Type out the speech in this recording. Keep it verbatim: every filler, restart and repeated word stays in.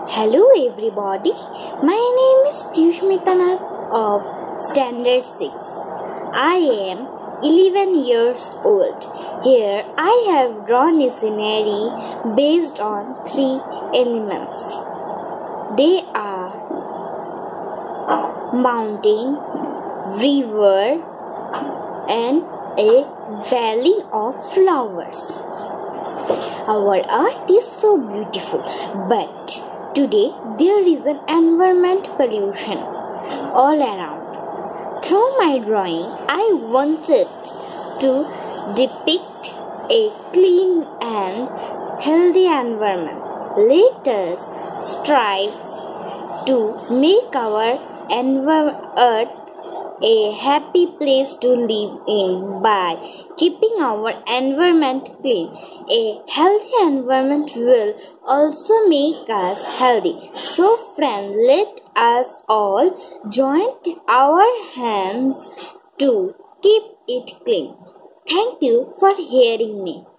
Hello everybody, my name is Piyushmita Nath of Standard six. I am eleven years old. Here I have drawn a scenery based on three elements. They are mountain, river and a valley of flowers. Our earth is so beautiful, but today there is an environment pollution all around. Through my drawing, I wanted to depict a clean and healthy environment. Let us strive to make our earth a happy place to live in by keeping our environment clean. A healthy environment will also make us healthy. So friends, let us all join our hands to keep it clean. Thank you for hearing me.